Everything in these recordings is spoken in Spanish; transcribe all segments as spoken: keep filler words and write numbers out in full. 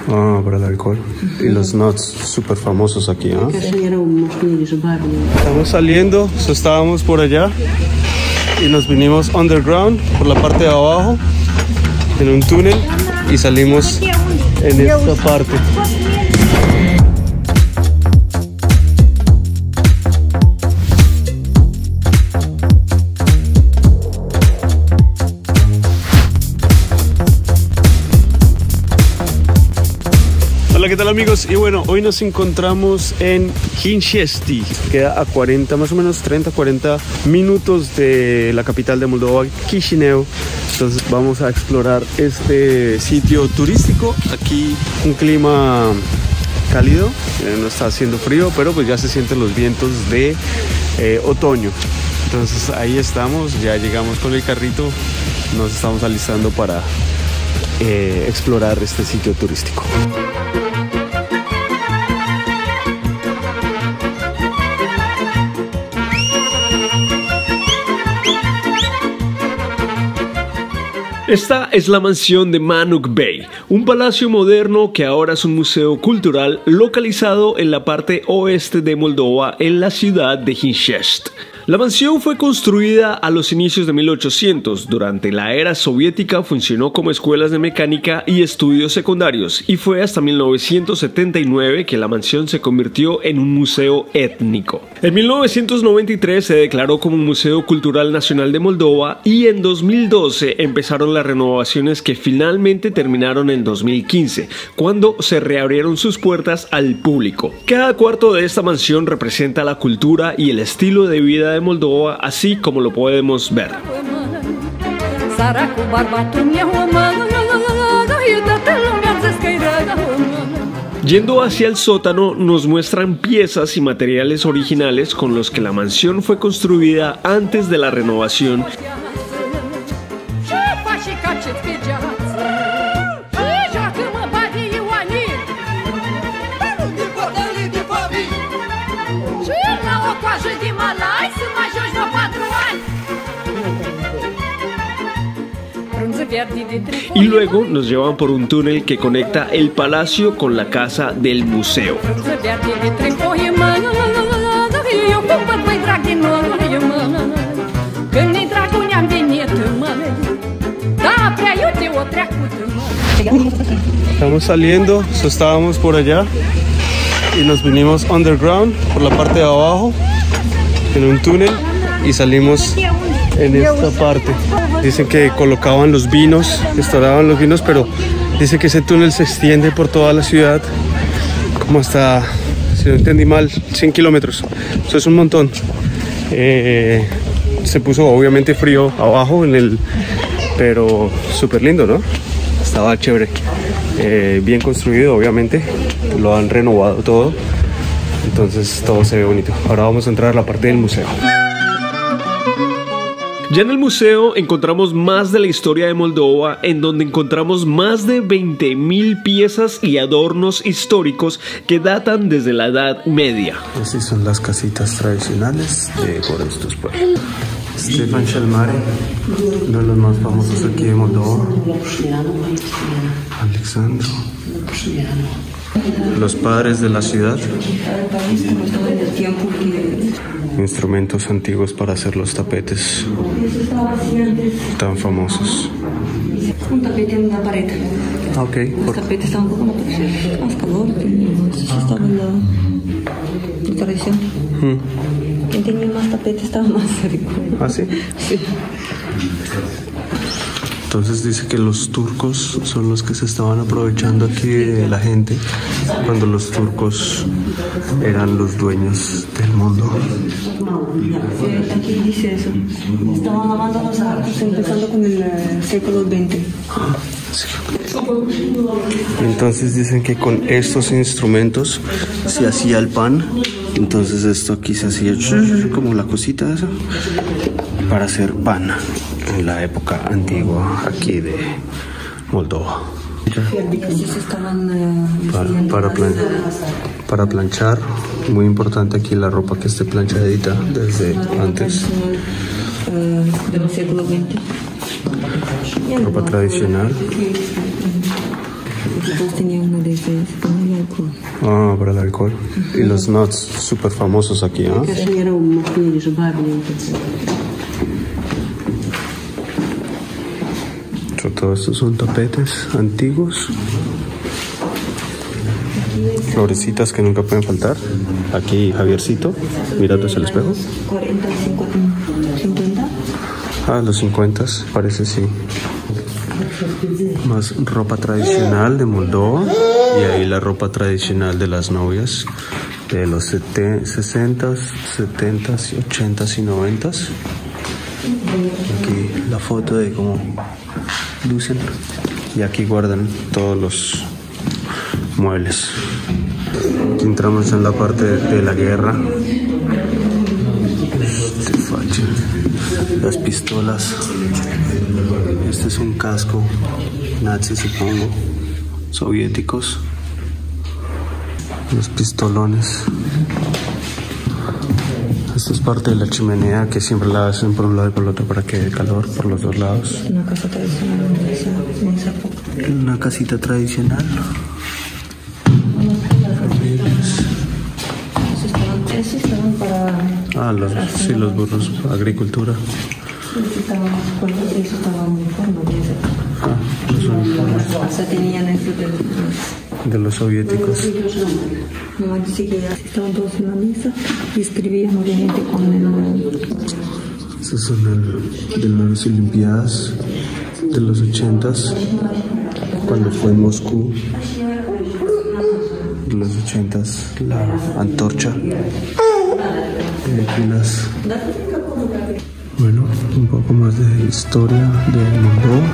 Ah, para el alcohol. Y los nuts, súper famosos aquí, ¿no? Estamos saliendo, so estábamos por allá y nos vinimos underground, por la parte de abajo, en un túnel, y salimos en esta parte. Hola, ¿qué tal amigos? Y bueno, hoy nos encontramos en Hînșesti. Queda a cuarenta, más o menos treinta, cuarenta minutos de la capital de Moldova, Chișinău. Entonces vamos a explorar este sitio turístico. Aquí un clima cálido, eh, no está haciendo frío, pero pues ya se sienten los vientos de eh, otoño. Entonces ahí estamos, ya llegamos con el carrito, nos estamos alistando para eh, explorar este sitio turístico. Esta es la mansión de Manuk Bey, un palacio moderno que ahora es un museo cultural localizado en la parte oeste de Moldova, en la ciudad de Hînșesti. La mansión fue construida a los inicios de mil ochocientos. Durante la era soviética funcionó como escuelas de mecánica y estudios secundarios, y fue hasta mil novecientos setenta y nueve que la mansión se convirtió en un museo étnico. En mil novecientos noventa y tres se declaró como un Museo Cultural Nacional de Moldova, y en dos mil doce empezaron las renovaciones que finalmente terminaron en dos mil quince, cuando se reabrieron sus puertas al público. Cada cuarto de esta mansión representa la cultura y el estilo de vida de Moldova, así como lo podemos ver. Yendo hacia el sótano nos muestran piezas y materiales originales con los que la mansión fue construida antes de la renovación. Y luego nos llevan por un túnel que conecta el palacio con la casa del museo. Estamos saliendo, so estábamos por allá y nos vinimos underground, por la parte de abajo, en un túnel, y salimos en esta parte. Dicen que colocaban los vinos, restauraban los vinos, pero dice que ese túnel se extiende por toda la ciudad, como hasta, si no entendí mal, cien kilómetros. Eso es un montón. Eh, se puso obviamente frío abajo, en el, pero súper lindo, ¿no? Estaba chévere. Eh, bien construido, obviamente. Lo han renovado todo. Entonces todo se ve bonito. Ahora vamos a entrar a la parte del museo. Ya en el museo encontramos más de la historia de Moldova, en donde encontramos más de veinte mil piezas y adornos históricos que datan desde la Edad Media. Así son las casitas tradicionales de por estos pueblos. Ștefan cel Mare, uno de los más famosos aquí de Moldova. Alexandru. Los padres de la ciudad. Instrumentos antiguos para hacer los tapetes tan famosos. Un tapete en una pared. Ah, ok. Los tapetes estaban un poco más calor, estaba en la, la tradición. Hmm. Quien tenía más tapetes estaba más rico. ¿Ah, sí? Sí. Entonces dice que los turcos son los que se estaban aprovechando aquí de la gente cuando los turcos eran los dueños del mundo. Sí, aquí dice eso. Estaban lavando los arcos empezando con el uh, século veinte. Sí. Entonces dicen que con estos instrumentos se hacía el pan. Entonces esto aquí se hacía como la cosita esa para hacer pan en la época antigua aquí de Moldova. Para, para, plan, para planchar, muy importante aquí la ropa que esté planchadita desde antes. Del siglo veinte. Ropa tradicional. Dos tenía uno de esos para el alcohol. Ah, para el alcohol. Y los nuts súper famosos aquí, ¿no? Todos estos son tapetes antiguos. Florecitas que nunca pueden faltar. Aquí Javiercito, mirando hacia el espejo. cuarenta, cincuenta. Ah, los cincuenta, parece sí. Más ropa tradicional de Moldova. Y ahí la ropa tradicional de las novias de los sesenta, setenta, ochenta y noventa. Aquí la foto de cómo lucen. Y aquí guardan todos los muebles. Aquí entramos en la parte de la guerra. Este facho. Las pistolas. Este es un casco nazi, supongo, soviéticos. Los pistolones. Esto es parte de la chimenea que siempre la hacen por un lado y por el otro para que dé calor por los dos lados. Una casa tradicional en esa, en esa época. Una casita tradicional. Esos estaban, esos estaban para... Ah, los, sí, los burros, agricultura. Esos estaban, bueno, esos estaban muy forma de esa época. Ah, los uniformes Hasta tenían eso de los... de los soviéticos. Mamá dice que ya estaban todos en la mesa y escribían obviamente con el... Estos son el, de las Olimpiadas de los ochentas, cuando fue en Moscú. De los ochentas, la antorcha. Y aquí las... Bueno, un poco más de historia de Moldova.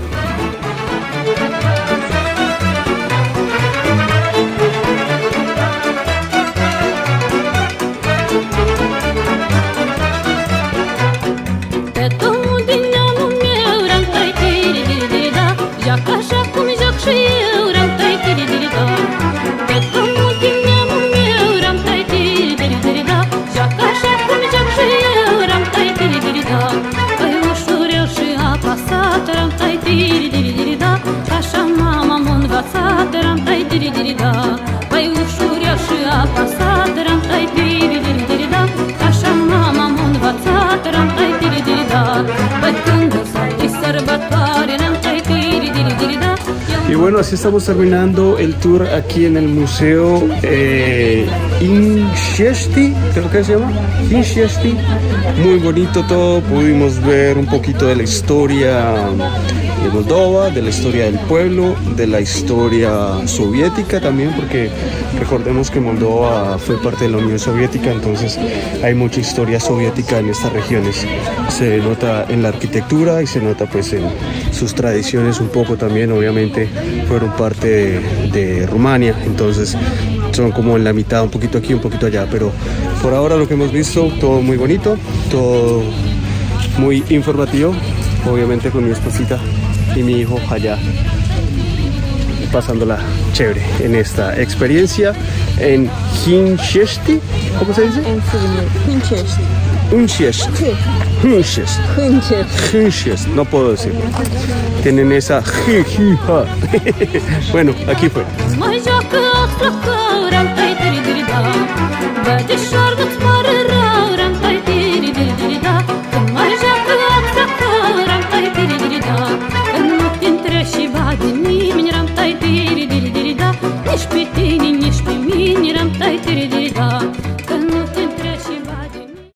Y bueno, así estamos terminando el tour aquí en el Museo eh, Hinchesti, creo que se llama, Hinchesti. Muy bonito todo, pudimos ver un poquito de la historia de Moldova, de la historia del pueblo, de la historia soviética también, porque recordemos que Moldova fue parte de la Unión Soviética, entonces hay mucha historia soviética en estas regiones. Se nota en la arquitectura y se nota pues en sus tradiciones un poco también, obviamente fueron parte de, de Rumania, entonces son como en la mitad, un poquito aquí, un poquito allá, pero por ahora lo que hemos visto, todo muy bonito, todo muy informativo, obviamente con mi esposita y mi hijo allá pasándola chévere en esta experiencia en Hinchesti, ¿cómo se dice? Hinchesti. Hinchesti. Hinchesti. Hinchesti. No puedo decirlo. Tienen esa jijija. Bueno, aquí fue. Nici pe tine, nici pe mine, eram tai